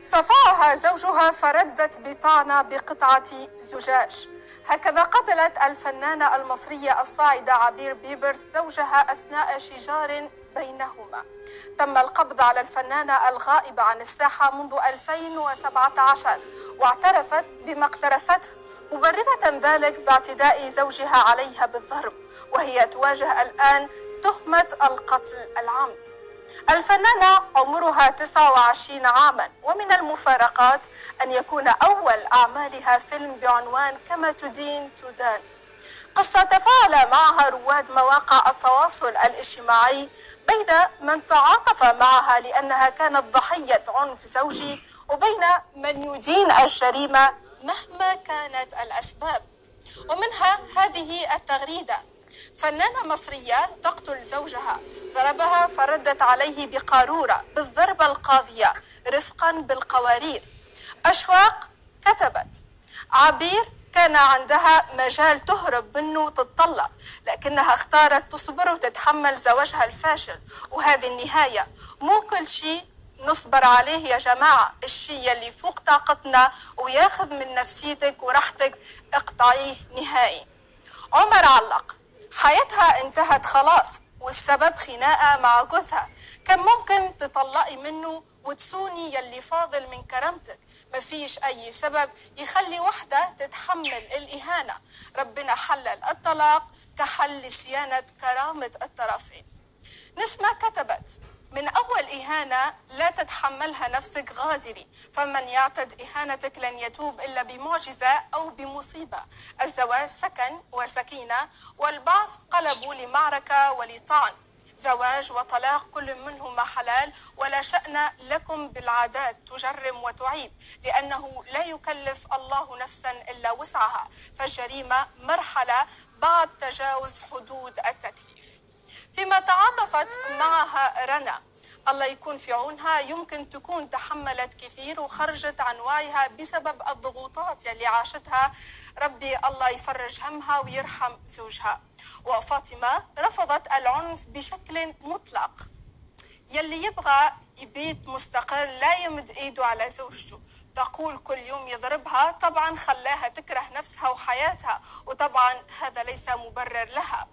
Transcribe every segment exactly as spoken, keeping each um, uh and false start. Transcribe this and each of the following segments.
صفعها زوجها فردت بطعنة بقطعة زجاج. هكذا قتلت الفنانة المصرية الصاعدة عبير بيبرس زوجها أثناء شجار بينهما. تم القبض على الفنانة الغائبة عن الساحة منذ ألفين وسبعة عشر، واعترفت بما اقترفته مبررة ذلك باعتداء زوجها عليها بالضرب، وهي تواجه الآن تهمة القتل العمد. الفنانة عمرها تسعة وعشرين عاما، ومن المفارقات أن يكون أول أعمالها فيلم بعنوان كما تدين تدان. قصة تفاعل معها رواد مواقع التواصل الاجتماعي، بين من تعاطف معها لأنها كانت ضحية عنف زوجي، وبين من يدين الجريمة مهما كانت الأسباب. ومنها هذه التغريدة: فنانة مصرية تقتل زوجها، ضربها فردت عليه بقارورة بالضربة القاضية رفقا بالقوارير. أشواق كتبت: عبير كان عندها مجال تهرب منه وتتطلق، لكنها اختارت تصبر وتتحمل زواجها الفاشل، وهذه النهاية. مو كل شيء نصبر عليه يا جماعة، الشيء اللي فوق طاقتنا وياخذ من نفسيتك وراحتك اقطعيه نهائي. عمر علق: حياتها انتهت خلاص، والسبب خناقة مع جوزها، كان ممكن تطلقي منه وتسوني يلي فاضل من كرامتك. مفيش أي سبب يخلي وحدة تتحمل الإهانة. ربنا حلل الطلاق كحل صيانة كرامة الطرفين. نسمة كتبت: من أول إهانة لا تتحملها نفسك غادري، فمن يعتد إهانتك لن يتوب إلا بمعجزة أو بمصيبة. الزواج سكن وسكينة، والبعض قلبوا لمعركة ولطعن. زواج وطلاق كل منهما حلال، ولا شأن لكم بالعادات تجرم وتعيب، لأنه لا يكلف الله نفسا إلا وسعها، فالجريمة مرحلة بعد تجاوز حدود التكليف. فيما تعاطفت معها رنا، الله يكون في عونها، يمكن تكون تحملت كثير وخرجت عن وعيها بسبب الضغوطات يلي عاشتها. ربي الله يفرج همها ويرحم زوجها. وفاطمة رفضت العنف بشكل مطلق. يلي يبغى يبيت مستقر لا يمد ايده على زوجته. تقول كل يوم يضربها، طبعا خلاها تكره نفسها وحياتها، وطبعا هذا ليس مبرر لها.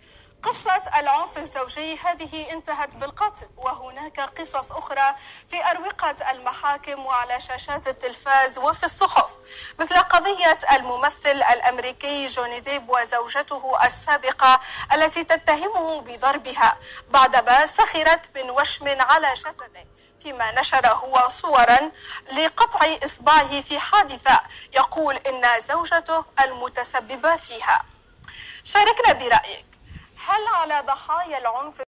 قصة العنف الزوجي هذه انتهت بالقتل، وهناك قصص أخرى في أروقة المحاكم وعلى شاشات التلفاز وفي الصحف، مثل قضية الممثل الأمريكي جوني ديب وزوجته السابقة التي تتهمه بضربها بعدما سخرت من وشم على جسده، فيما نشر هو صورا لقطع إصبعه في حادثة يقول إن زوجته المتسببة فيها. شاركنا برأيك، هل على ضحايا العنف